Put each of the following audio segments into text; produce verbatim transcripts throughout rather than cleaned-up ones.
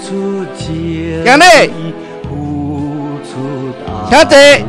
兄弟，兄弟。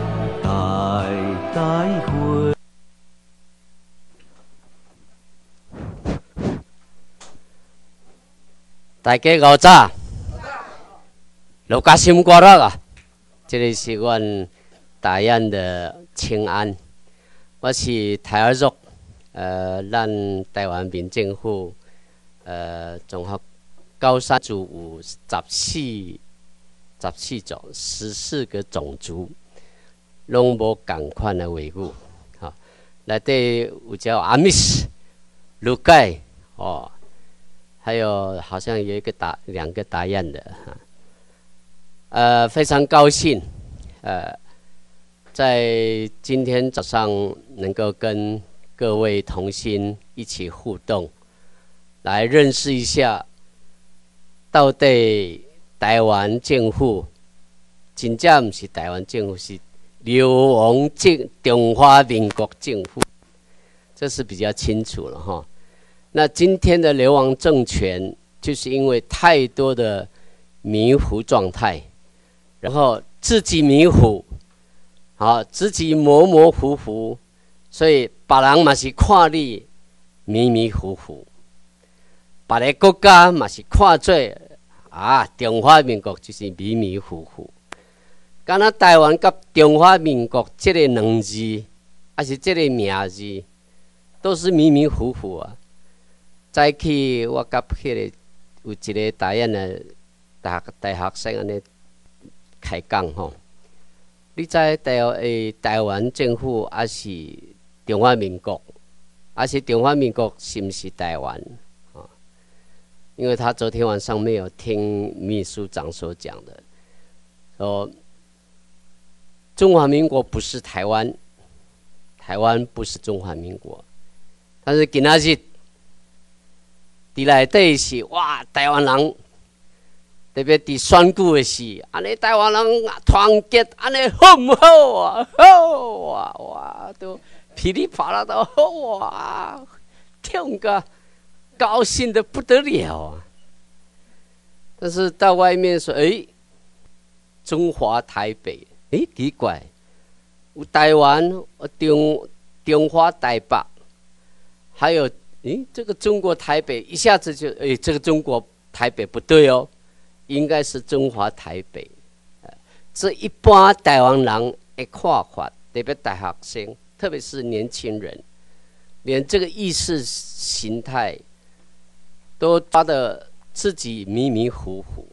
大家午早，大家心快乐啊！这里是阮台湾的清安，我是台儿族，呃，咱台湾民政府呃综合高山族有十四十四种十四个种族，拢无共款的话语，哈，内底有叫阿密斯、卢盖哦。还有好像有一个打两个答案的哈，呃，非常高兴，呃，在今天早上能够跟各位同心一起互动，来认识一下到底台湾政府真正不是台湾政府，是流亡政中华民国政府，这是比较清楚了哈。那今天的流亡政权，就是因为太多的迷糊状态，然后自己迷糊，好，自己模模糊糊，所以别人嘛是看你迷迷糊糊，别个国家嘛是看做啊中华民国就是迷迷糊糊。敢若台湾甲中华民国这个两字，还是这个名字，都是迷迷糊糊啊。早起我甲迄个有一个台湾的大大学生安尼开讲吼，你知台诶台湾政府还是中华民国，还是中华民国是不是台湾啊？因为他昨天晚上没有听秘书长所讲的，说中华民国不是台湾，台湾不是中华民国，但是今仔日。伫内底是哇，台湾人特别伫选举的时，安尼台湾人团结，安尼好唔好啊？好啊，哇，都噼里啪啦都好啊，听个高兴的不得了啊！但是到外面说，哎、欸，中华台北，哎、欸，奇怪，有台湾，中中华台北，还有。诶，这个中国台北一下子就诶，这个中国台北不对哦，应该是中华台北。这一般台湾人的看法，特别大学生，特别是年轻人，连这个意识形态都抓得自己迷迷糊糊。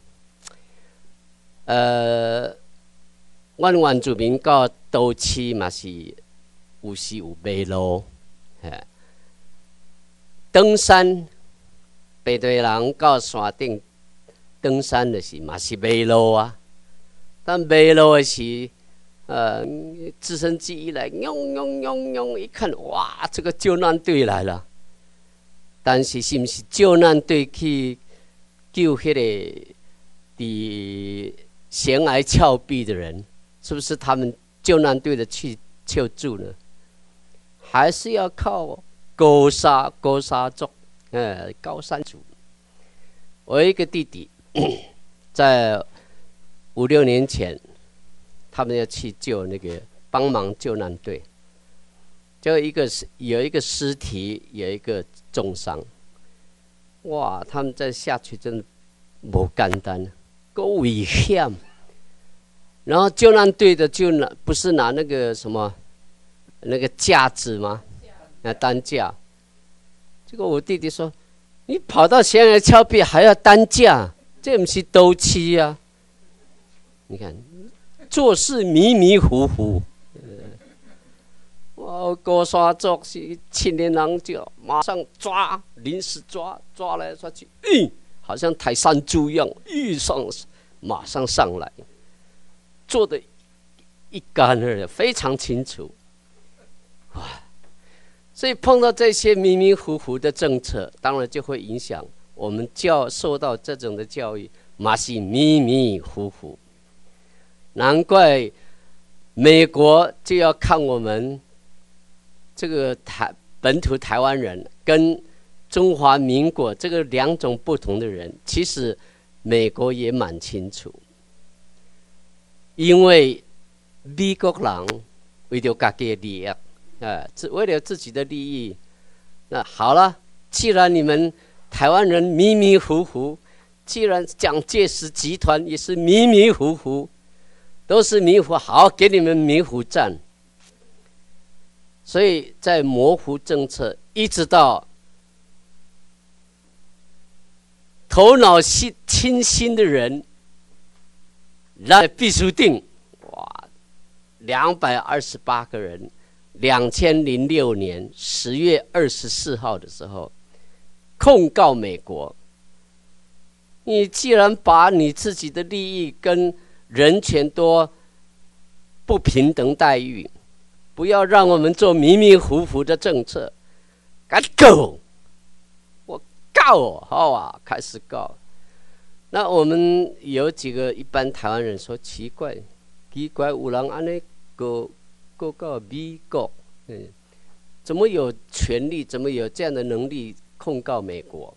呃，阮原住民到都市嘛是有时有马路，哎。登山，北队人到山顶登山的是嘛是马路啊，但马路的是，呃，直升机一来，嗡嗡嗡嗡，一看，哇，这个救难队来了。但是是不是救难队去救迄个伫悬崖峭壁的人？是不是他们救难队的去救助呢？还是要靠？高沙高沙族，呃，高山族。我有一个弟弟，在五六年前，他们要去救那个帮忙救难队，就一个有一个尸体，有一个重伤。哇，他们再下去真的不简单，够危险。然后救难队的就拿不是拿那个什么那个架子吗？那担架，这个我弟弟说：“你跑到悬崖峭壁还要担架，这不是斗气啊！”你看，做事迷迷糊糊。我高山族是青年人就马上抓，临时抓，抓来抓去，嗯，好像抬山猪一样，遇上马上上来，做的一干二净，非常清楚。哇！所以碰到这些迷迷糊糊的政策，当然就会影响我们教受到这种的教育，嘛是迷迷糊糊。难怪美国就要看我们这个台本土台湾人跟中华民国这个两种不同的人，其实美国也蛮清楚，因为美国人为了自己的利益，啊，为了自己的利益，那好了，既然你们台湾人迷迷糊糊，既然蒋介石集团也是迷迷糊糊，都是迷糊，好，给你们迷糊战。所以在模糊政策，一直到头脑清新的人，让必须定，哇，两百二十八个人，两千零六年十月二十四号的时候，控告美国。你既然把你自己的利益跟人权多不平等待遇，不要让我们做迷迷糊糊的政策，敢告我告我，好啊，开始告。那我们有几个一般台湾人说奇怪，奇怪有人安尼告告告美国，嗯，怎么有权利，怎么有这样的能力控告美国？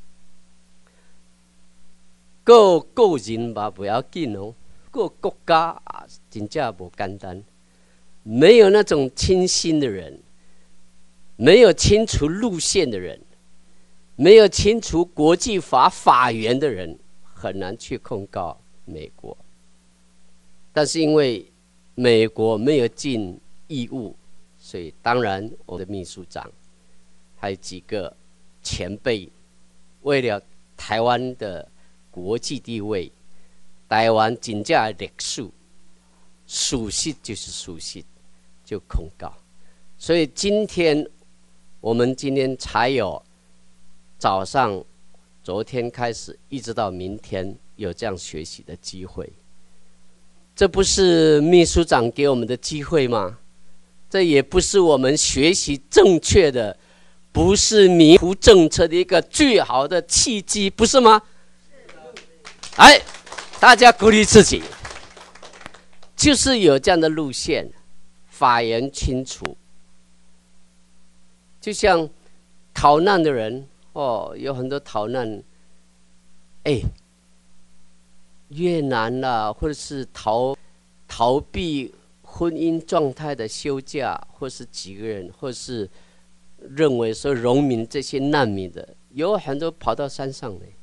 告个人吧不要紧哦，告国家啊，真正不简单。没有那种清新的人，没有清楚路线的人，没有清楚国际法法源的人，很难去控告美国。但是因为美国没有尽义务，所以当然我的秘书长还有几个前辈，为了台湾的国际地位，台湾真正的历史，属实就是属实，就控告。所以今天我们今天才有早上，昨天开始一直到明天有这样学习的机会。这不是秘书长给我们的机会吗？这也不是我们学习正确的，不是迷糊政策的一个最好的契机，不是吗？哎，大家鼓励自己，就是有这样的路线，法源清楚。就像逃难的人，哦，有很多逃难，哎，越南啦，或者是逃逃避婚姻状态的休假，或是几个人，或是认为说农民这些难民的，有很多跑到山上来。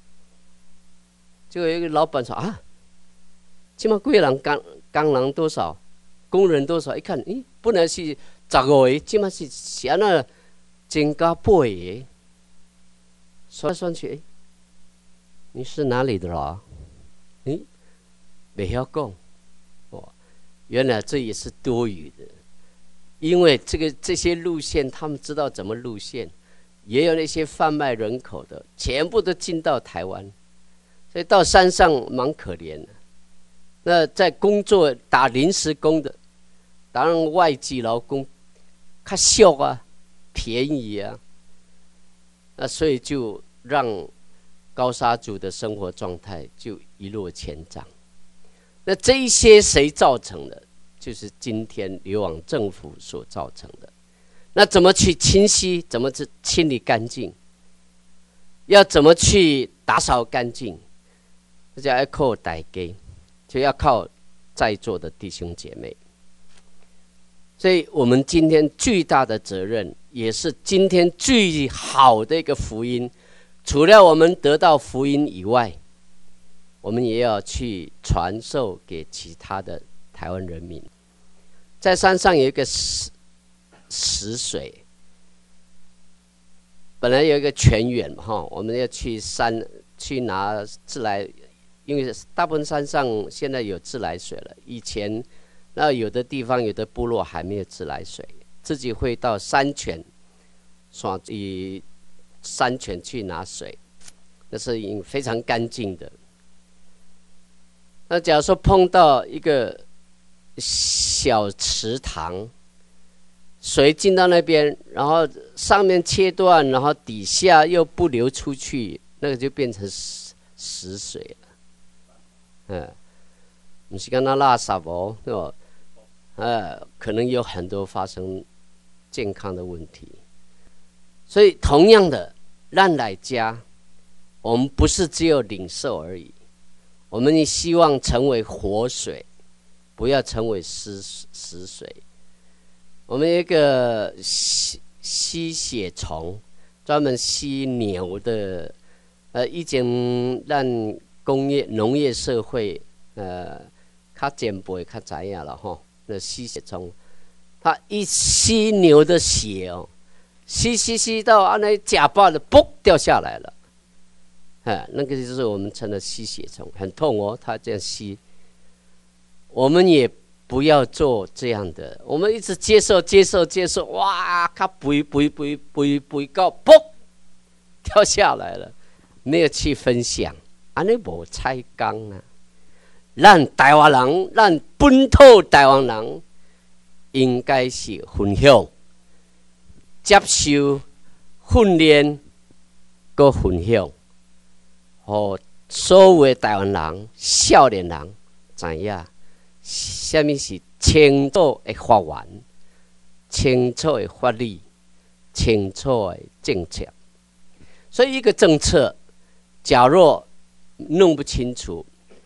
就有一个老板说啊，现在贵人工工人多少，工人多少？一看，咦，本来是十五个，现在是现在增加八个，算来算去，你是哪里的啦？嗯，没晓讲，哦，原来这也是多余的，因为这个这些路线，他们知道怎么路线，也有那些贩卖人口的，全部都进到台湾，所以到山上蛮可怜的。那在工作打临时工的，当然外籍劳工，较俗啊，便宜啊，那所以就让高沙族的生活状态就一落千丈。那这一些谁造成的？就是今天流亡政府所造成的。那怎么去清晰？怎么去清理干净？要怎么去打扫干净？这叫要靠大家，就要靠在座的弟兄姐妹。所以我们今天最大的责任，也是今天最好的一个福音。除了我们得到福音以外，我们也要去传授给其他的台湾人民。在山上有一个死死水，本来有一个泉源哈，我们要去山去拿自来，因为大部分山上现在有自来水了。以前那有的地方有的部落还没有自来水，自己会到山泉，以山泉去拿水，那是非常干净的。那假如说碰到一个小池塘，水进到那边，然后上面切断，然后底下又不流出去，那个就变成死水了。嗯，不是跟那垃圾哦，对吧？呃，可能有很多发生健康的问题。所以同样的，咱来家我们不是只有领受而已，我们也希望成为活水，不要成为死死水。我们有一个吸吸血虫，专门吸牛的，呃，以前咱工业农业社会，呃，较前辈较知影了吼。那吸血虫，它一吸牛的血哦，吸吸吸到啊那假爆的，嘣掉下来了，哎，那个就是我们称的吸血虫，很痛哦，它这样吸。我们也不要做这样的，我们一直接受接受接受，哇，它肥肥肥肥肥到嘣掉下来了，没有去分享，安尼无彩工啊。咱台湾人，咱本土台湾人，应该是分享、接受、训练，搁分享，互所有的台湾人、少年人知影，什么是清楚的法源、清楚的法律、清楚的政策。所以，一个政策，假若弄不清楚，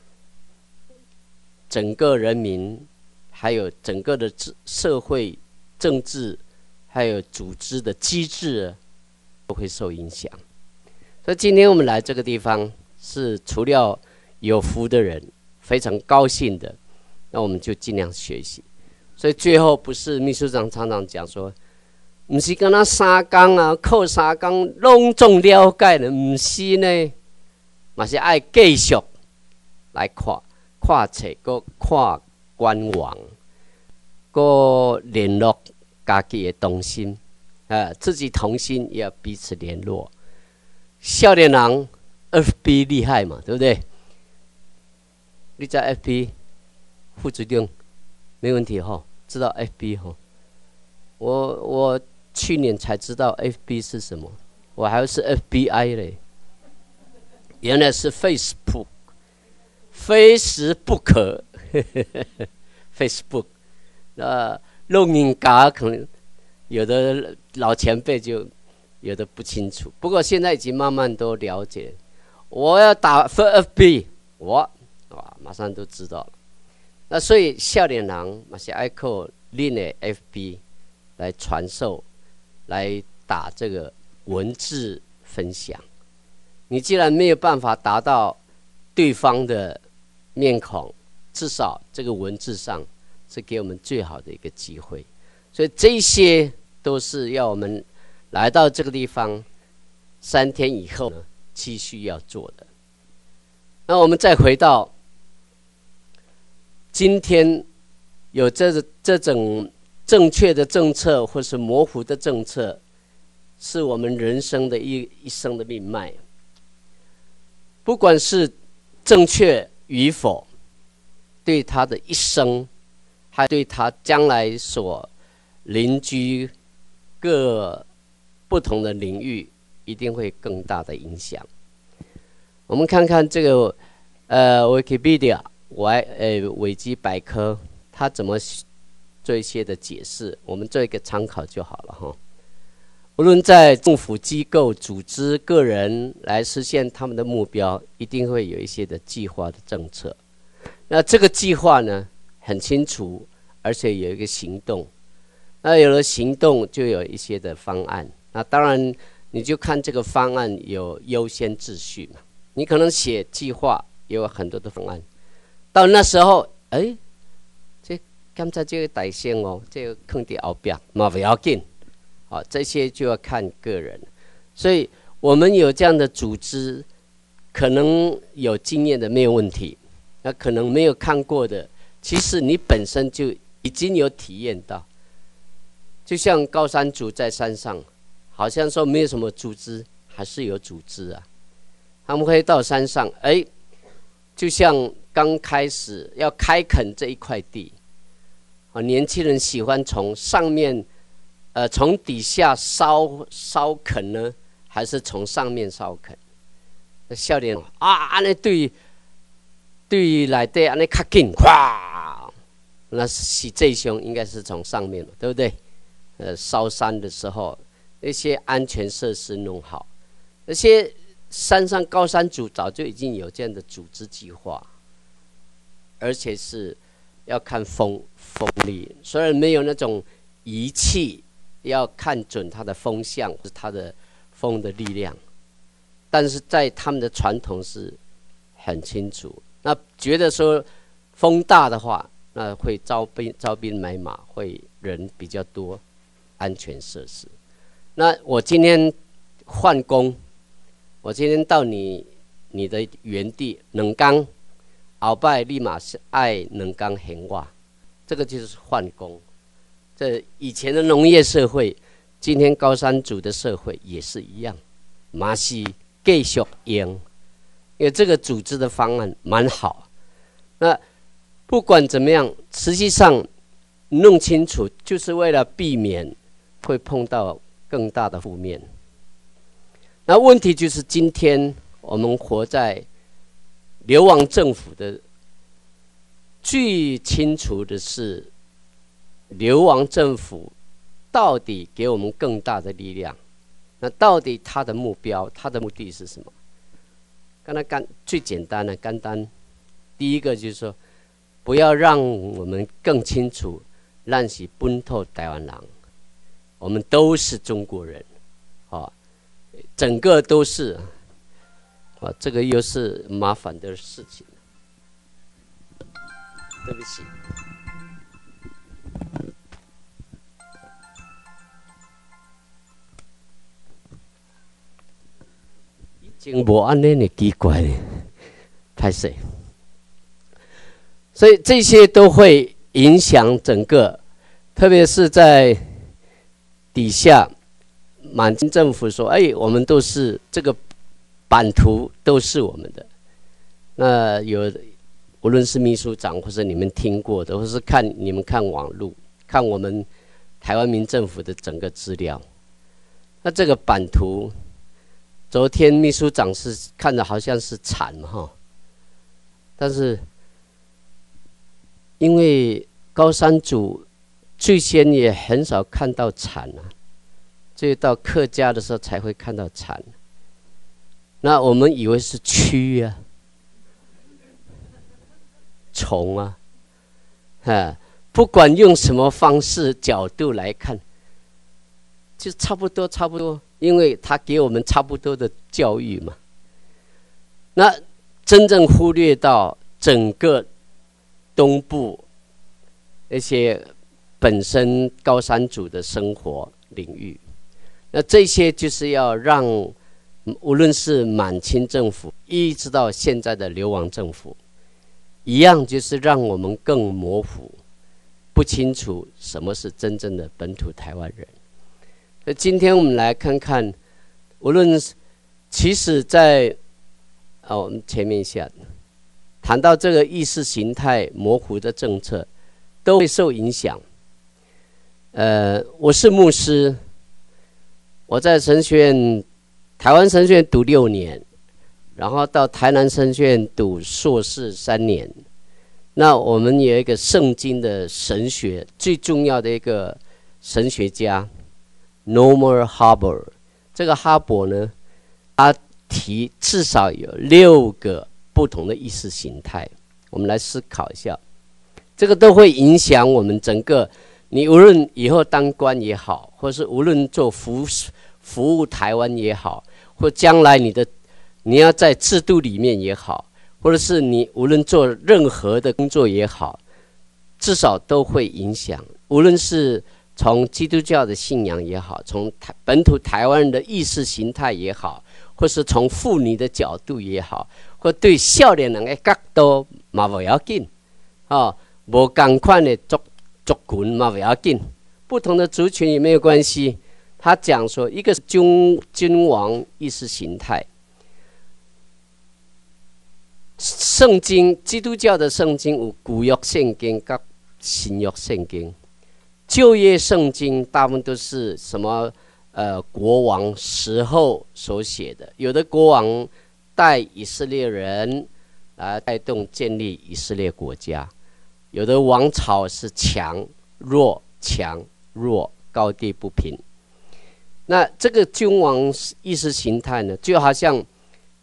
整个人民，还有整个的社会、政治，还有组织的机制，都会受影响。所以今天我们来这个地方，是除了有福的人，非常高兴的，那我们就尽量学习。所以最后不是秘书长常常讲说，不是跟他三工啊，靠三工拢总了解的，不是呢，嘛是爱继续来看。看册，搁看官网，搁联络家己的同心，呃，自己同心也要彼此联络。少年人 F B 厉害嘛，对不对？你在 F B 副主任没问题哈，知道 F B 哈。我我去年才知道 F B 是什么，我还是 F B I 嘞，原来是 Facebook。非时不可，Facebook， 那录音嘎可能有的老前辈就有的不清楚，不过现在已经慢慢都了解。我要打 F B， 我哇马上都知道了。那所以少年人嘛是爱靠恁的 F B 来传授，来打这个文字分享。你既然没有办法达到对方的面孔，至少这个文字上是给我们最好的一个机会，所以这些都是要我们来到这个地方三天以后呢，继续要做的。那我们再回到今天有这这种正确的政策或是模糊的政策，是我们人生的一一生的命脉。不管是正确与否，对他的一生，还对他将来所邻居各不同的领域，一定会更大的影响。我们看看这个呃 Wikipedia 维呃维基百科，它怎么做一些的解释，我们做一个参考就好了哈。无论在政府机构、组织、个人来实现他们的目标，一定会有一些的计划的政策。那这个计划呢，很清楚，而且有一个行动。那有了行动，就有一些的方案。那当然，你就看这个方案有优先秩序嘛。你可能写计划也有很多的方案，到那时候，哎，这刚才这个大先哦，这个坑在后边嘛不要紧。好，这些就要看个人，所以我们有这样的组织，可能有经验的没有问题，那可能没有看过的，其实你本身就已经有体验到。就像高山族在山上，好像说没有什么组织，还是有组织啊。他们会到山上，哎，就像刚开始要开垦这一块地，啊，年轻人喜欢从上面。呃，从底下烧烧垦呢，还是从上面烧垦？那少年啊，安尼对对内底安尼较紧，哗！那是这凶应该是从上面，对不对？呃，烧山的时候，那些安全设施弄好，那些山上高山族早就已经有这样的组织计划，而且是要看风风力，虽然没有那种仪器要看准它的风向或是它的风的力量，但是在他们的传统是很清楚。那觉得说风大的话，那会招兵招兵买马，会人比较多，安全设施。那我今天换工，我今天到你你的原地两天，后摆立马是爱两天闲话，这个就是换工。这以前的农业社会，今天高山族的社会也是一样，嘛是继续用，因为这个组织的方案蛮好。那不管怎么样，实际上弄清楚，就是为了避免会碰到更大的负面。那问题就是今天我们活在流亡政府的，最清楚的是流亡政府到底给我们更大的力量，那到底他的目标、他的目的是什么？刚才干最简单的、简单，第一个就是说，不要让我们更清楚，咱是本土台湾人，我们都是中国人，啊，整个都是，啊，这个又是麻烦的事情，对不起。真无安尼的奇怪呢，拍摄，所以这些都会影响整个，特别是在底下，满清政府说：“哎，我们都是这个版图都是我们的。”那有无论是秘书长，或是你们听过的，或是看你们看网络，看我们台湾民政府的整个资料，那这个版图。昨天秘书长是看的好像是铲哈，但是因为高山族最先也很少看到铲啊，只有到客家的时候才会看到铲。那我们以为是蛆啊、虫啊，啊，不管用什么方式角度来看，就差不多差不多。因为他给我们差不多的教育嘛，那真正忽略到整个东部那些本身高山族的生活领域，那这些就是要让无论是满清政府一直到现在的流亡政府一样，就是让我们更模糊，不清楚什么是真正的本土台湾人。那今天我们来看看，无论其实在啊，我们前面一下谈到这个意识形态模糊的政策，都会受影响。呃，我是牧师，我在神学院台湾神学院读六年，然后到台南神学院读硕士三年。那我们有一个圣经的神学最重要的一个神学家。Norman Harbor， 这个哈伯呢，他提至少有六个不同的意识形态，我们来思考一下，这个都会影响我们整个。你无论以后当官也好，或是无论做服服务台湾也好，或将来你的你要在制度里面也好，或者是你无论做任何的工作也好，至少都会影响，无论是。从基督教的信仰也好，从台本土台湾人的意识形态也好，或是从妇女的角度也好，或对少年人的角度嘛不要紧，哦，无同款的族族群嘛不要紧，不同的族群也没有关系。他讲说，一个是君君王意识形态，圣经基督教的圣经有古约圣经跟新约圣经。旧约圣经大部分都是什么呃国王时候所写的，有的国王带以色列人来带动建立以色列国家，有的王朝是强弱强弱高低不平。那这个君王意识形态呢，就好像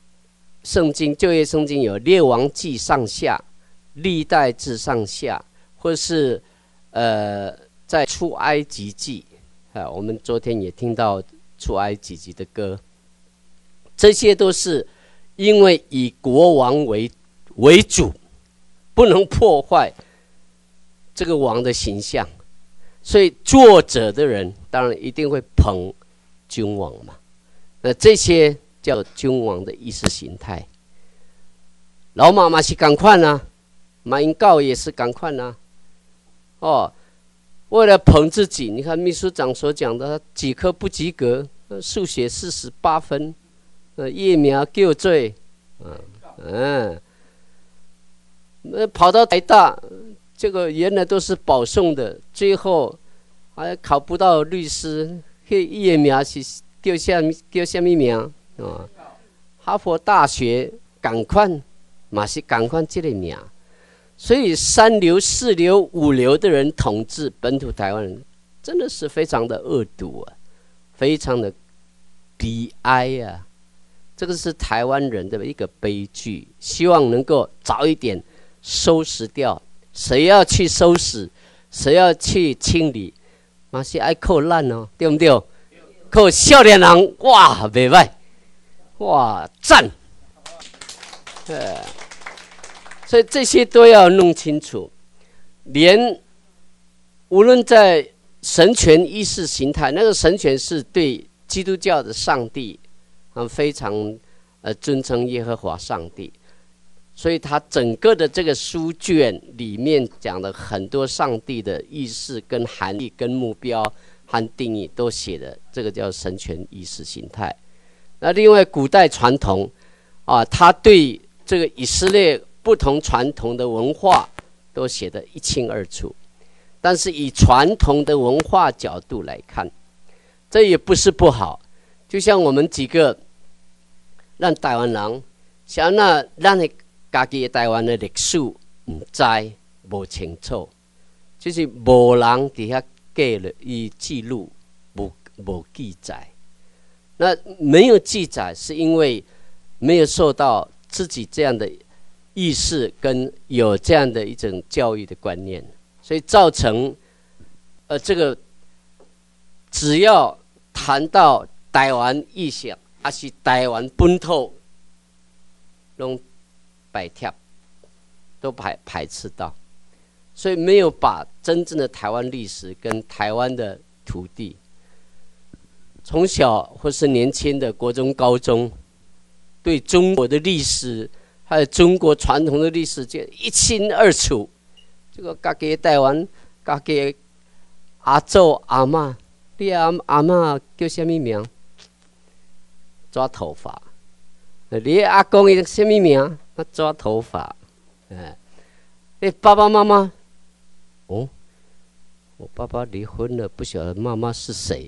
圣经旧约圣经有列王记上下、历代志上下，或是呃在出埃及记啊，我们昨天也听到出埃及记的歌，这些都是因为以国王为为主，不能破坏这个王的形象，所以作者的人当然一定会捧君王嘛。那这些叫君王的意识形态。老马嘛是同款啊，马英九也是同款啊。哦，为了捧自己，你看秘书长所讲的，几科不及格，数学四十八分，呃，叶苗叫罪，嗯嗯，那跑到台大，这个原来都是保送的，最后还考不到律师，迄叶苗是叫什叫什么名啊？哈佛大学同款，嘛是同款这个名。所以三流、四流、五流的人统治本土台湾人，真的是非常的恶毒啊，非常的悲哀啊！这个是台湾人的一个悲剧，希望能够早一点收拾掉。谁要去收拾，谁要去清理，嘛是爱扣烂哦，对不对？扣少年人，哇，袂歹，哇，赞！呃。所以这些都要弄清楚，连无论在神权意识形态，那个神权是对基督教的上帝，啊，非常呃尊称耶和华上帝，所以他整个的这个书卷里面讲的很多上帝的意识跟含义、跟目标和定义都写的，这个叫神权意识形态。那另外古代传统啊，他对这个以色列不同传统的文化都写得一清二楚，但是以传统的文化角度来看，这也不是不好。就像我们几个让台湾人想那让你家己台湾的历史唔知不清楚，就是无人底下记了以记录，无无记载。那没有记载，是因为没有受到自己这样的意识跟有这样的一种教育的观念，所以造成呃这个只要谈到台湾意识还是台湾本土，拢摆贴都排排斥到，所以没有把真正的台湾历史跟台湾的土地，从小或是年轻的国中、高中，对中国的历史。还有中国传统的历史，就一清二楚。这个家己台湾，家己阿祖阿嬷，你阿阿嬷叫什么名？抓头发。你阿公伊什么名？他抓头发。哎，你爸爸妈妈？哦，我爸爸离婚了，不晓得妈妈是谁。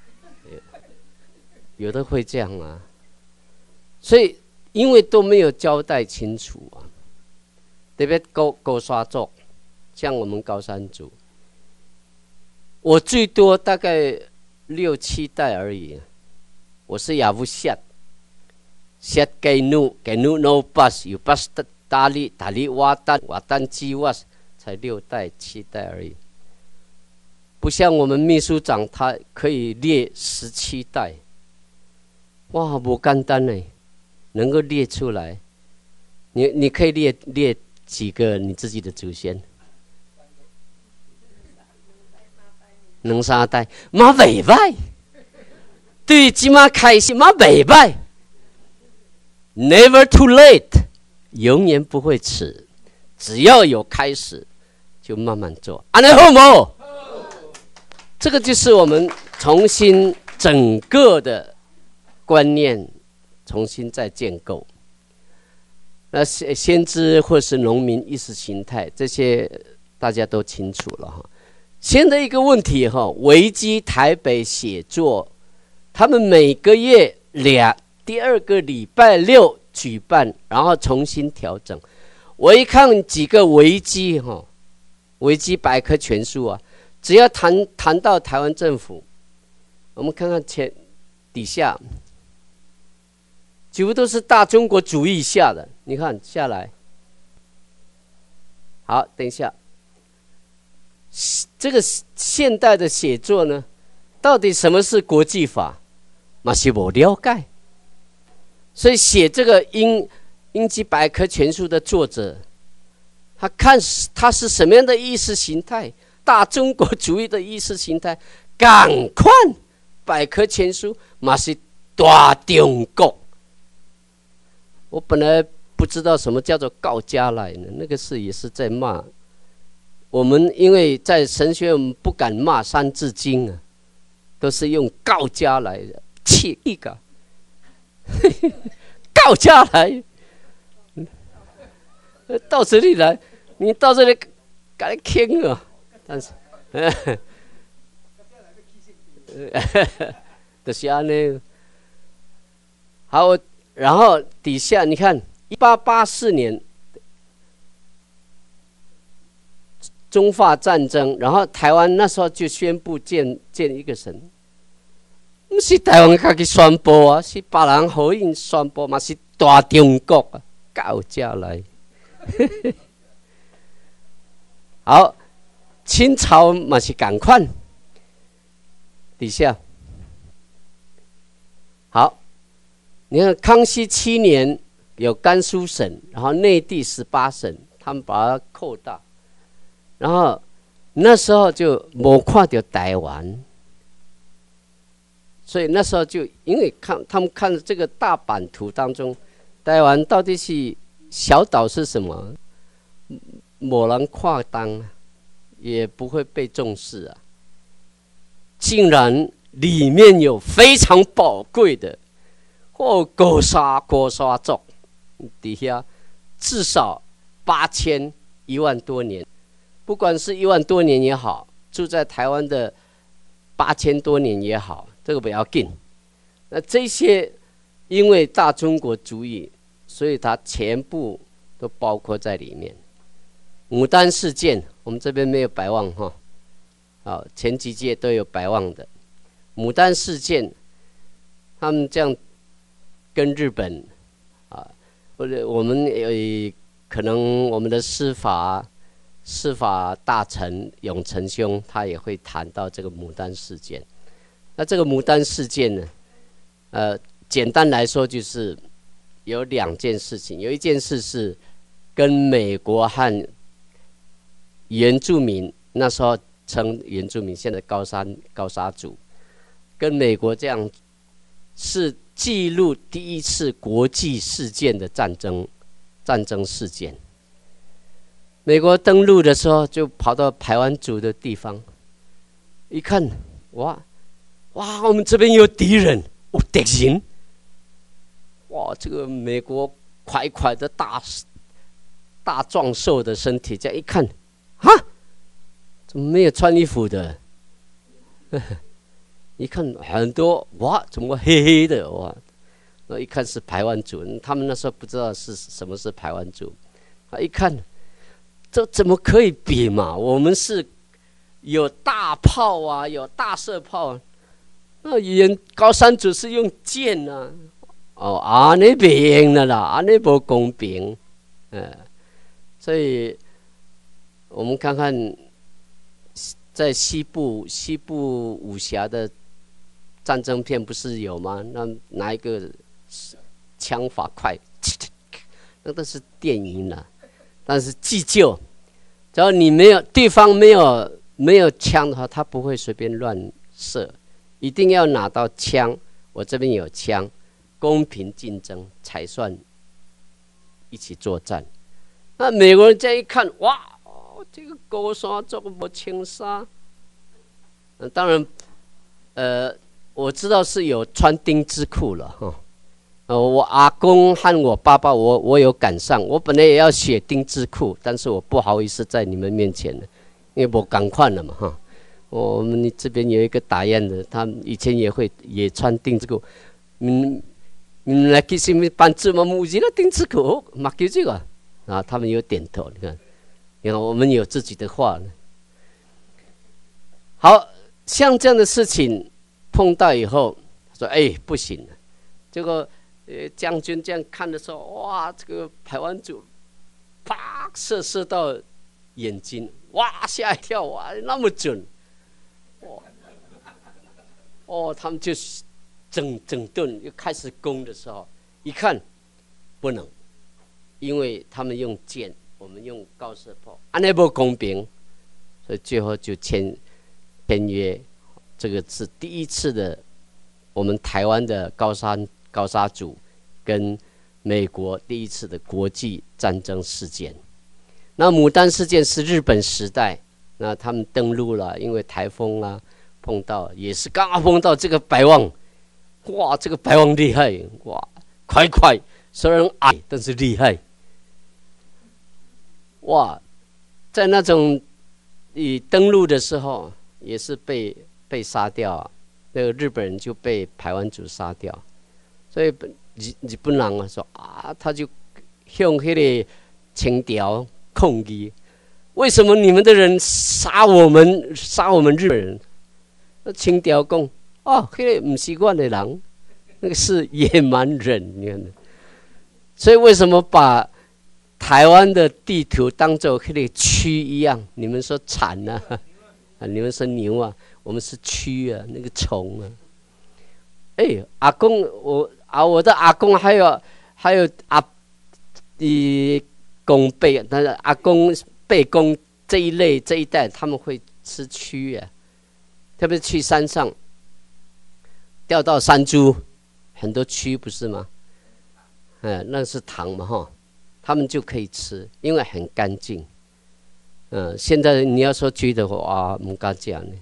有的会这样啊，所以。因为都没有交代清楚啊，特别高高沙族，像我们高山族，我最多大概六七代而已。我是亚夫夏，夏给努给努 no bus 有 bus 的达利达利瓦丹瓦丹基瓦，才六代七代而已。不像我们秘书长，他可以列十七代，哇，不简单呢。能够列出来，你你可以列列几个你自己的祖先？两三代，嘛袂歹。对，即马开始嘛袂歹。Never too late， 永远不会迟，只要有开始，就慢慢做。安尼好冇？这个就是我们重新整个的观念。重新再建构，那先知或是农民意识形态，这些大家都清楚了哈。现在一个问题哈，维基台北写作，他们每个月俩第二个礼拜六举办，然后重新调整。我一看几个维基哈，维基百科全书啊，只要谈谈到台湾政府，我们看看前底下。 几乎都是大中国主义下的。你看下来，好，等一下，这个现代的写作呢，到底什么是国际法，嘛是无了解。所以写这个英英吉百科全书的作者，他看他是什么样的意识形态，大中国主义的意识形态，赶快百科全书嘛是大中国。我本来不知道什么叫做告家来呢，那个是也是在骂我们，因为在神学我们不敢骂三字经啊，都是用告家来的，气一个告家来，到这里来，你到这里跟你听啊，但是，就是安尼。好，然后底下你看，一八八四年中法战争，然后台湾那时候就宣布建建一个省，不是台湾自己宣布啊，是别人互因宣布嘛，是大中国啊，到这来。好，清朝嘛是赶快，底下好，你看康熙七年有甘肃省，然后内地十八省，他们把它扩大，然后那时候就没看到台湾，所以那时候就因为看他们看这个大版图当中，台湾到底是小岛是什么？没人看当，也不会被重视啊。竟然里面有非常宝贵的，或高沙高沙族底下至少八千一万多年，不管是一万多年也好，住在台湾的八千多年也好，这个不要紧。那这些因为大中国主义，所以它全部都包括在里面。牡丹事件，我们这边没有白望哈，好，前几届都有白望的。牡丹事件，他们这样跟日本啊，或者我们有可能我们的司法司法大臣永成兄，他也会谈到这个牡丹事件。那这个牡丹事件呢，呃，简单来说就是有两件事情，有一件事是跟美国和原住民，那时候称原住民，现在高山高沙族，跟美国这样是记录第一次国际事件的战争战争事件。美国登陆的时候，就跑到排湾族的地方，一看，哇哇，我们这边有敌人，有敌人，哇，这个美国块块的大大壮硕的身体，这样一看。啊，怎么没有穿衣服的？一看很多，哇，怎么黑黑的哇？那一看是排湾族，他们那时候不知道是什么是排湾族。啊，一看，这怎么可以比嘛？我们是有大炮啊，有大射炮啊，那原高山族是用剑啊。哦，啊，那不行了啦，啊，那不公平，嗯，所以。我们看看，在西部西部武侠的战争片不是有吗？那拿一个枪法快，那都是电影了。但是急救，只要你没有对方没有没有枪的话，他不会随便乱射，一定要拿到枪。我这边有枪，公平竞争才算一起作战。那美国人这样一看，哇！这个高沙族没轻纱，嗯，当然，呃，我知道是有穿丁字裤了哈。呃，我阿公和我爸爸，我我有赶上。我本来也要写丁字裤，但是我不好意思在你们面前了，因为我赶快了嘛哈。我们这边有一个打雁的，他以前也会也穿丁字裤。嗯，嗯，来其实班子嘛，母鸡的丁字裤，马叫这个啊，他们有点头，你看。你看，我们有自己的话呢。好像这样的事情碰到以后，说：“哎，不行了，这个呃，将军这样看的时候，哇，这个排湾族，啪射射到眼睛，哇，吓一跳，哇，那么准，哇，哦，他们就整整顿又开始攻的时候，一看不能，因为他们用箭，我们用高射炮，安内不公平，所以最后就签签约。这个是第一次的，我们台湾的高沙高沙族跟美国第一次的国际战争事件。那牡丹事件是日本时代，那他们登陆了，因为台风啊碰到，也是刚刚碰到这个白王，哇，这个白王厉害，哇，快快，虽然矮但是厉害，哇，在那种以登陆的时候也是被。被杀掉、啊，那个日本人就被排湾族杀掉，所以日日本人啊说啊，他就向那个清朝抗议，为什么你们的人杀我们，杀我们日本人？那清朝讲哦，那个不是我的人，那个是野蛮人，你看，所以为什么把台湾的地图当作那个蛆一样？你们说惨啊，啊，你们说牛啊？我们是蛆啊，那个虫啊！哎、欸，阿公，我啊，我的阿公还有还有阿，呃，公辈，但是阿公辈公这一类这一代，他们会吃蛆啊，特别是去山上钓到山猪，很多蛆不是吗？嗯，那是糖嘛哈，他们就可以吃，因为很干净。嗯，现在你要说蛆的话，啊，唔敢讲呢。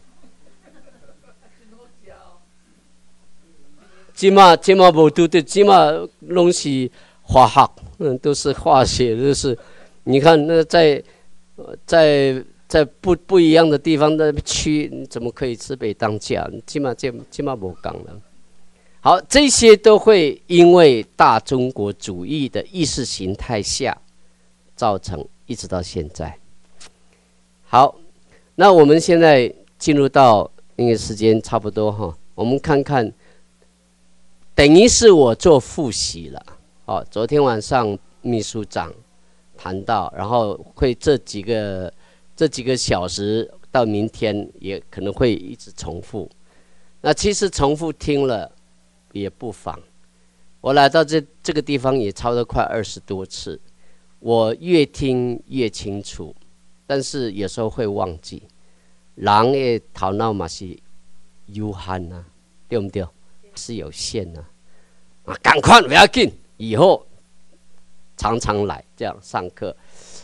今嘛今嘛无对对，今嘛拢是化学，嗯，都是化学，都是。你看那在在在不不一样的地方的区，你怎么可以吃北当家？今嘛今今嘛无讲了。好，这些都会因为大中国主义的意识形态下造成，一直到现在。好，那我们现在进入到那个时间差不多哈，我们看看。等于是我做复习了，哦，昨天晚上秘书长谈到，然后会这几个这几个小时到明天也可能会一直重复。那其实重复听了也不妨。我来到这这个地方也超了快二十多次，我越听越清楚，但是有时候会忘记。人的头脑嘛是有限啊，对不对？是有限的啊，赶快不要紧，以后常常来这样上课。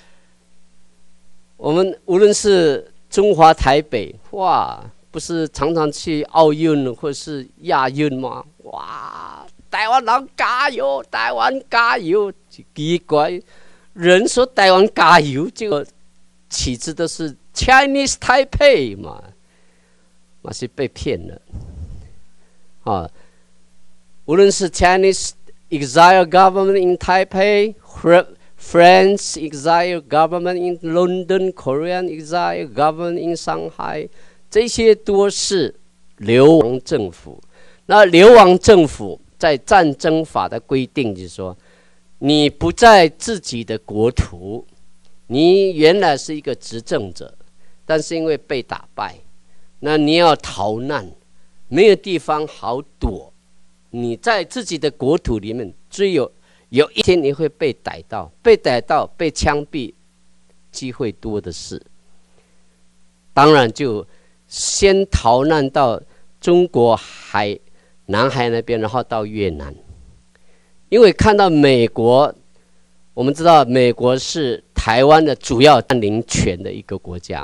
我们无论是中华台北，哇，不是常常去奥运或是亚运吗？哇，台湾人加油，台湾加油！奇怪，人说台湾加油，结果起字都是 Chinese Taipei 嘛，嘛是被骗了。啊，无论是 Chinese exile government in Taipei, French exile government in London, Korean exile government in Shanghai， 这些都是流亡政府。那流亡政府在战争法的规定就是说，你不在自己的国土，你原来是一个执政者，但是因为被打败，那你要逃难。没有地方好躲，你在自己的国土里面，只有有一天你会被逮到，被逮到被枪毙，机会多的是。当然就先逃难到中国海南海那边，然后到越南，因为看到美国，我们知道美国是台湾的主要占领权的一个国家。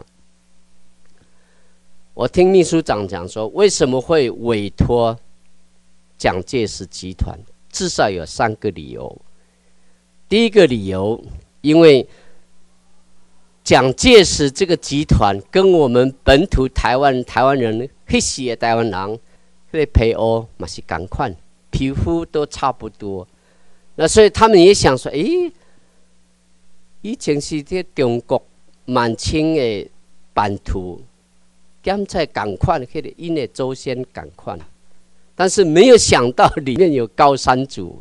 我听秘书长讲说，为什么会委托蒋介石集团？至少有三个理由。第一个理由，因为蒋介石这个集团跟我们本土台湾台湾人、那时的台湾人，那个配偶嘛是同款，皮肤都差不多。那所以他们也想说，诶，以前是这中国满清的版图。甘在赶快，可以因为周先赶快，但是没有想到里面有高山族，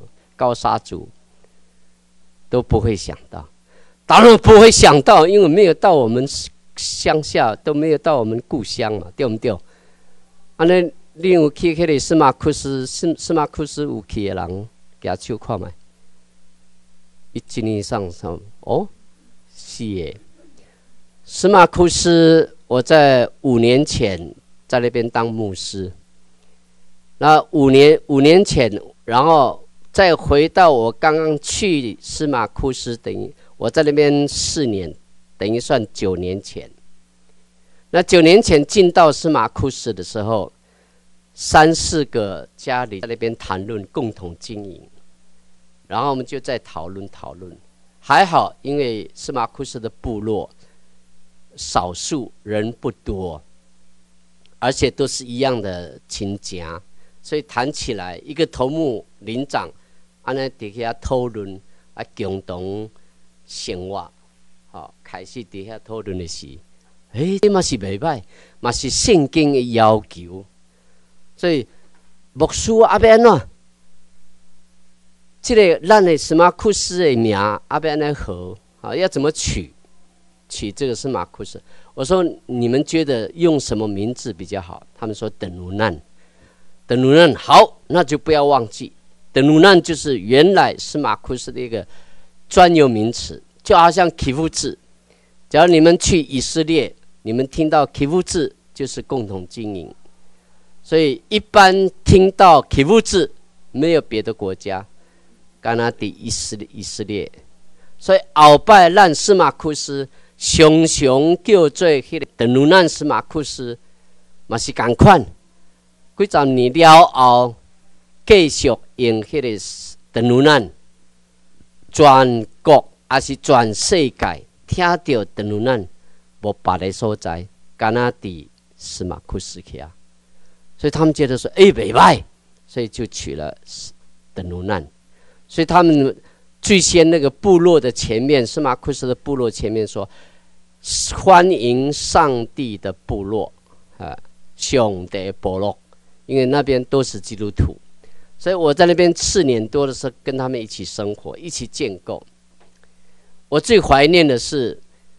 高沙族，都不会想到。当然不会想到，因为没有到我们乡下，都没有到我们故乡嘛，对不对？安尼，你有去迄个司马库斯，司司马库斯有去的人，举手看卖。一一年上上哦，是耶。司马库斯，我在五年前在那边当牧师。那五年五年前，然后再回到我刚刚去司马库斯，等于我在那边四年，等于算九年前。那九年前进到司马库斯的时候，三四个家里在那边谈论共同经营。然后我们就在讨论讨论，还好，因为司马库斯的部落少数人不多，而且都是一样的亲家，所以谈起来，一个头目领长，安尼底下讨论啊，共同生活，好，开始底下讨论的是，诶，这嘛是袂歹，嘛是圣经的要求，所以牧师阿要安怎？这个咱的司马库斯的名阿要安尼好啊？要怎么取？取这个司马库斯？我说你们觉得用什么名字比较好？他们说等如难，等如难好，那就不要忘记，等如难就是原来司马库斯的一个专有名词，就好像祈福字。假如你们去以色列，你们听到祈福字就是共同经营，所以一般听到祈福字，没有别的国家。甘那伫以色列，以色列，所以后摆咱司马库斯常常叫做迄个等如咱司马库斯，嘛是同款。几十年了后，继续用迄个等如咱，全国还是全世界听到等如咱，无别的所在，甘那伫司马库斯去啊。所以他们觉得说，哎，袂歹，所以就取了等如咱。所以他们最先那个部落的前面，司马库斯的部落前面说，欢迎上帝的部落啊，上帝部落，因为那边都是基督徒，所以我在那边四年多的时候，跟他们一起生活，一起建构。我最怀念的是，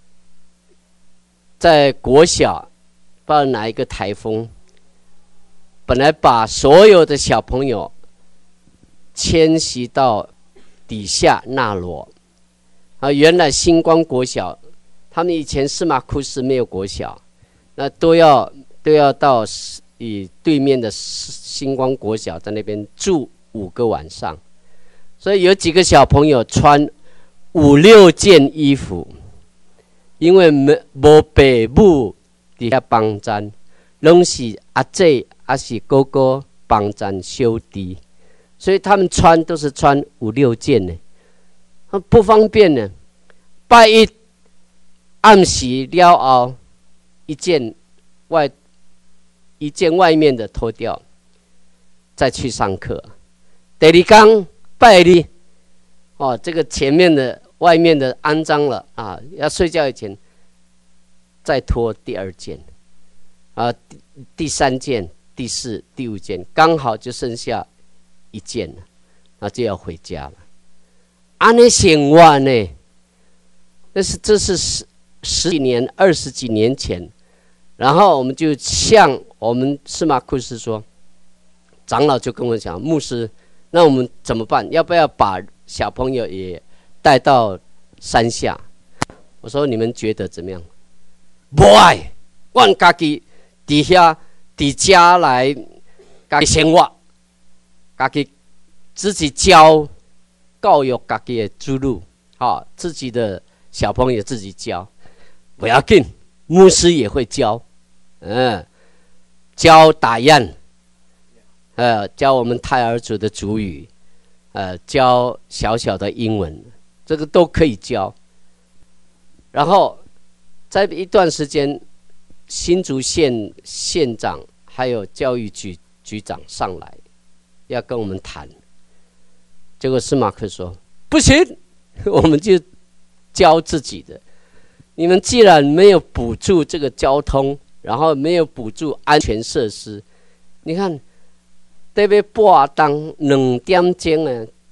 在国小，不知道哪一个台风，本来把所有的小朋友迁徙到底下纳罗啊，原来星光国小，他们以前司马库斯没有国小，那都要都要到以对面的星光国小在那边住五个晚上，所以有几个小朋友穿五六件衣服，因为没无爸母底下帮衬，拢是阿姐还是哥哥帮衬兄弟。所以他们穿都是穿五六件呢，不方便呢。拜一暗时了后，一件外一件外面的脱掉，再去上课。第二天拜二，哦，这个前面的、外面的安脏了啊，要睡觉以前再脱第二件，啊，第第三件、第四、第五件，刚好就剩下一件了，那就要回家了。安尼生活呢？那是这是十十几年、二十几年前，然后我们就向我们司马库斯说，长老就跟我讲，牧师，那我们怎么办？要不要把小朋友也带到山下？我说你们觉得怎么样？不爱，我家己底下底家来家己生活。家己自己教教育家己的子女，好，自己的小朋友自己教，不要紧，牧师也会教，嗯，教打雁，呃，教我们泰尔族的族语，呃，教小小的英文，这个都可以教。然后在一段时间，新竹县县长还有教育局局长上来。要跟我们谈，结果司马克说不行，我们就教自己的。你们既然没有补助这个交通，然后没有补助安全设施，你看，特别半当两点钟啊，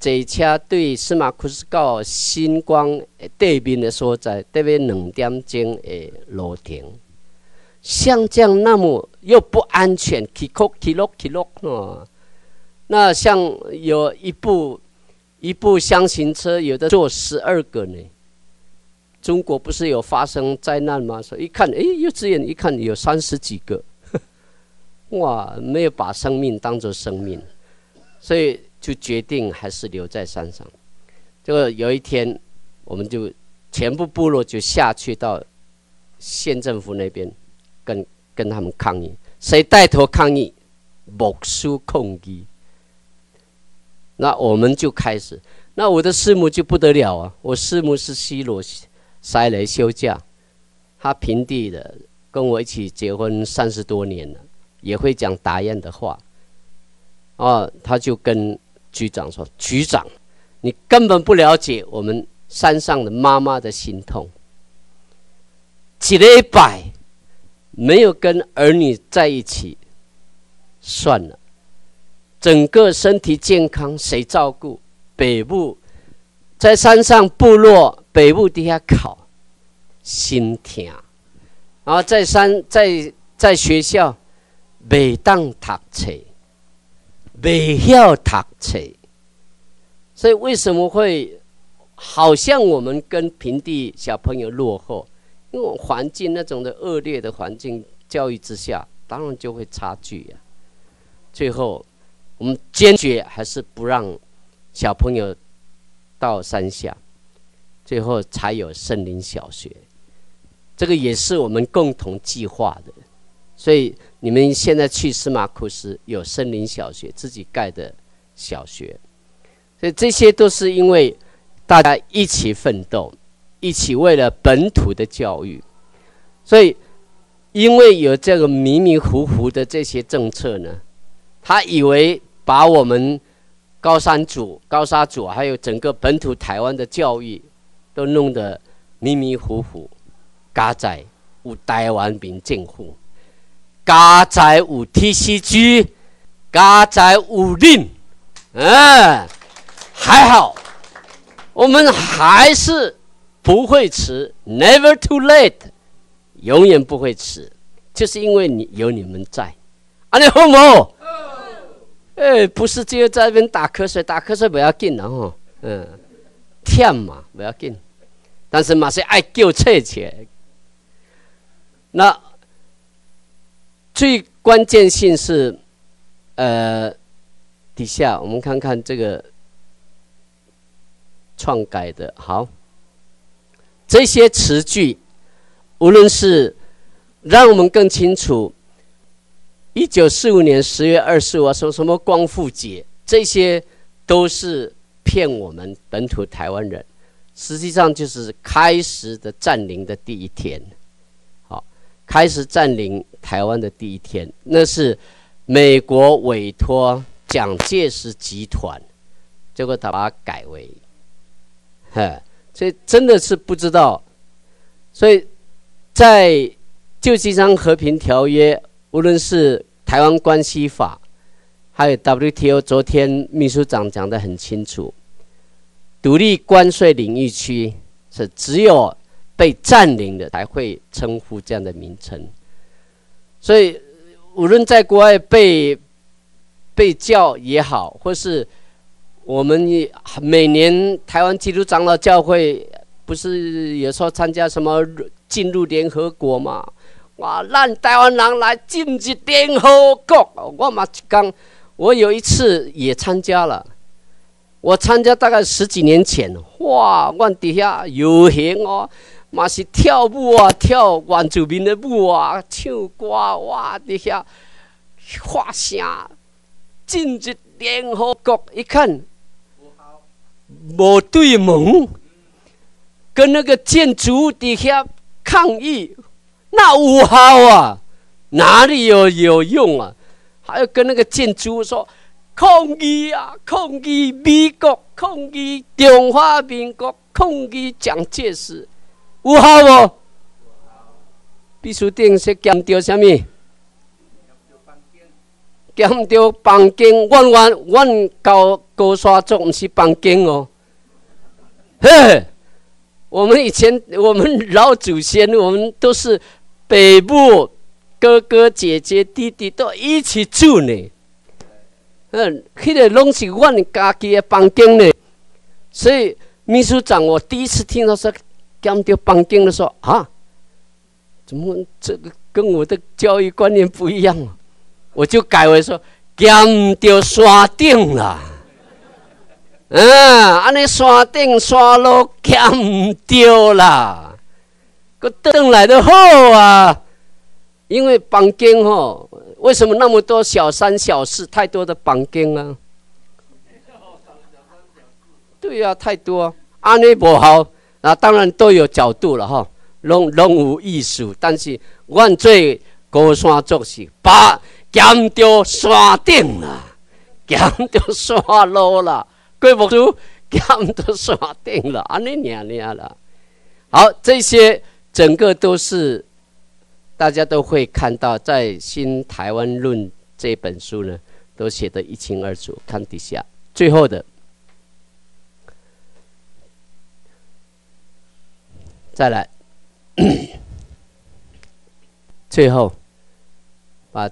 坐车对司马库斯到新光对面的所在，大约两点钟的路程。像这样那么又不安全，起落起落起落呢？那像有一部一部箱型车，有的坐十二个呢。中国不是有发生灾难吗？所以一看，哎，幼稚园一看有三十几个，哇，没有把生命当作生命，所以就决定还是留在山上。结果有一天，我们就全部部落就下去到县政府那边。跟跟他们抗议，谁带头抗议？牧师抗议。那我们就开始，那我的师母就不得了啊！我师母是西罗塞雷休假，他平地的，跟我一起结婚三十多年了，也会讲达彦的话。哦，他就跟局长说：“局长，你根本不了解我们山上的妈妈的心痛。一礼拜。”没有跟儿女在一起，算了，整个身体健康谁照顾？北部在山上部落，北部底下考，心疼。然后在山在在学校，袂当读册，袂晓读册，所以为什么会好像我们跟平地小朋友落后？因为环境那种的恶劣的环境教育之下，当然就会差距呀、啊。最后，我们坚决还是不让小朋友到山下，最后才有森林小学。这个也是我们共同计划的。所以你们现在去司马库斯有森林小学，自己盖的小学，所以这些都是因为大家一起奋斗。一起为了本土的教育，所以因为有这个迷迷糊糊的这些政策呢，他以为把我们高山族、高沙族还有整个本土台湾的教育都弄得迷迷糊糊。加在有台湾民政府，加在有 T C G， 加在有恁，嗯，还好，我们还是。不会迟 ，never too late， 永远不会迟，就是因为你有你们在，啊，你好冇？哎，不是只有在那边打瞌睡，打瞌睡不要紧啦吼，嗯，忝嘛不要紧，但是嘛是爱叫切切。那最关键性是，呃，底下我们看看这个创改的好。这些词句，无论是让我们更清楚，一九四五年十月二十五说什么光复节，这些都是骗我们本土台湾人。实际上就是开始的占领的第一天，好，开始占领台湾的第一天，那是美国委托蒋介石集团，结果他把它改为，呵。所以真的是不知道，所以在旧金山和平条约，无论是台湾关系法，还有 W T O， 昨天秘书长讲得很清楚，独立关税领域区是只有被占领的才会称呼这样的名称。所以无论在国外被被教也好，或是我们每年台湾基督长老教会不是有时候参加什么进入联合国嘛？哇，让台湾人来进入联合国，我嘛刚，我有一次也参加了，我参加大概十几年前，哇，我底下游行哦，嘛是跳舞啊，跳原住民的舞啊，唱歌哇，底下发声，进入联合国一看。无对门，跟那个建筑物底下抗议，那有效啊？哪里有有用啊？还要跟那个建筑物说抗议啊，抗议美国，抗议中华民国，抗议蒋介石，有效无？秘书长是强调什么？ 减着房间，阮阮阮高高山族不是房间哦，嘿，我们以前我们老祖先，我们都是北部哥哥姐姐弟弟都一起住呢。嗯，迄个拢是阮家己的房间呢。所以秘书长，我第一次听到说减着房间的时候啊，怎么这个跟我的教育观念不一样啊？我就改为说减着山顶啦。嗯，安尼山顶山路减唔着啦，佮转来就好啊。因为房间吼，为什么那么多小三小四？太多的房间啊。对啊，太多，安尼不好啊。当然都有角度了哈，拢拢有艺术。但是阮最高山族是把减着山顶啦，减着山路啦。贵木书减着山顶了，安尼娘娘了。好，这些整个都是大家都会看到，在《新台湾论》这本书呢，都写得一清二楚。看底下最后的，再来，最后把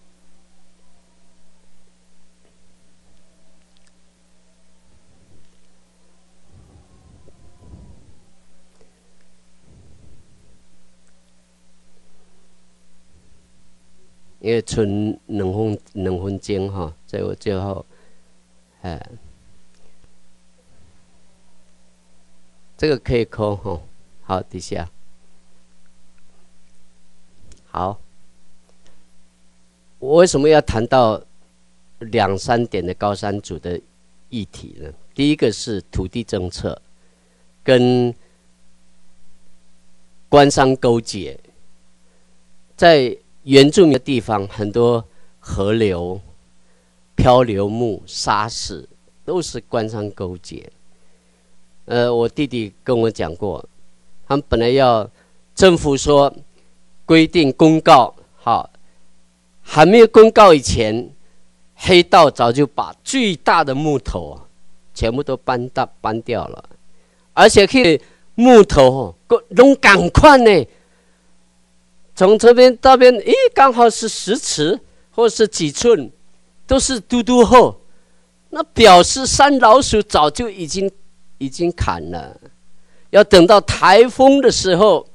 因为剩两分两分钟哈，所以我最后，哎，这个可以扣哈。好，底下好，我为什么要谈到两三点的高山族的议题呢？第一个是土地政策跟官商勾结，在原住民的地方，很多河流、漂流木、沙石都是官商勾结。呃，我弟弟跟我讲过，他们本来要政府说规定公告，好，还没有公告以前，黑道早就把最大的木头全部都搬到搬掉了，而且可以木头哦，拢赶快呢。从这边到边，咦，刚好是十尺或是几寸，都是嘟嘟厚，那表示山老鼠早就已经已经砍了，要等到台风的时候，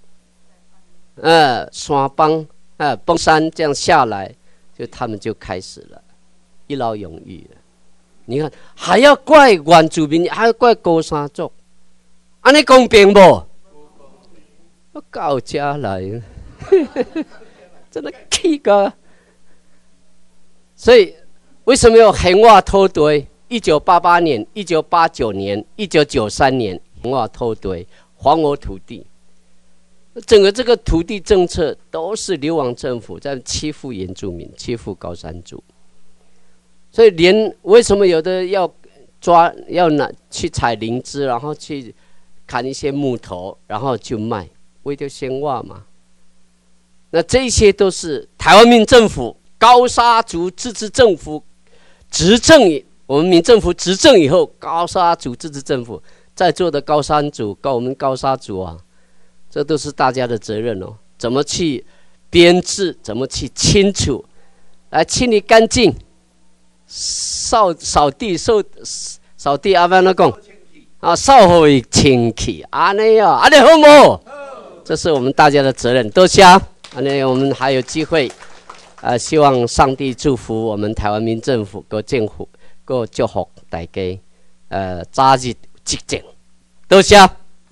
呃，山崩，呃，崩山这样下来，就他们就开始了，一劳永逸了。你看，还要怪原住民，还要怪高山族，安尼公平不？我到家来。真的气个，所以为什么有横挖偷堆？一九八八年、一九八九年、一九九三年横挖偷堆，还我土地。整个这个土地政策都是流亡政府在欺负原住民、欺负高山族。所以连为什么有的要抓、要拿去采灵芝，然后去砍一些木头，然后就卖，为了先挖嘛。那这些都是台湾民政府、高沙族自治政府执政，我们民政府执政以后，高沙族自治政府在座的高山族、高我们高沙族啊，这都是大家的责任哦。怎么去编制？怎么去清楚？来清理干净，扫扫地、扫扫地，阿安怎讲？啊，扫好清气，安尼啊，安尼好无？这是我们大家的责任，多谢。那我们还有机会，呃，希望上帝祝福我们台湾民政府、各政府、各祝福大家，呃，早日执政。多谢。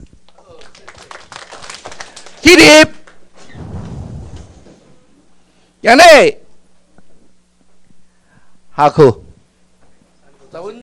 起立，杨磊，下课。